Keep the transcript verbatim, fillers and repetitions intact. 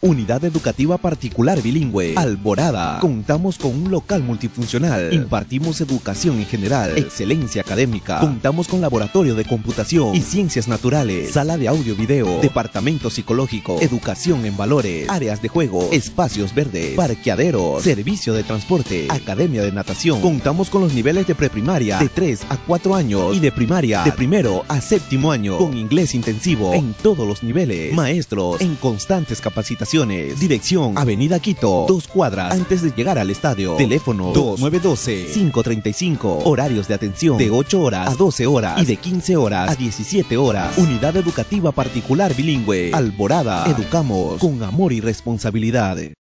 Unidad educativa particular bilingüe, Alborada. Contamos con un local multifuncional. Impartimos educación en general, excelencia académica. Contamos con laboratorio de computación y ciencias naturales, sala de audio-video, departamento psicológico, educación en valores, áreas de juego, espacios verdes, parqueaderos, servicio de transporte, academia de natación. Contamos con los niveles de preprimaria de tres a cuatro años y de primaria de primero a séptimo año, con inglés intensivo en todos los niveles, maestros en constantes capacitaciones. Dirección: Avenida Quito, dos cuadras antes de llegar al estadio. Teléfono dos nueve uno dos, cinco tres cinco. Horarios de atención de ocho horas a doce horas y de quince horas a diecisiete horas. Unidad educativa particular bilingüe, Alborada. Educamos con amor y responsabilidad.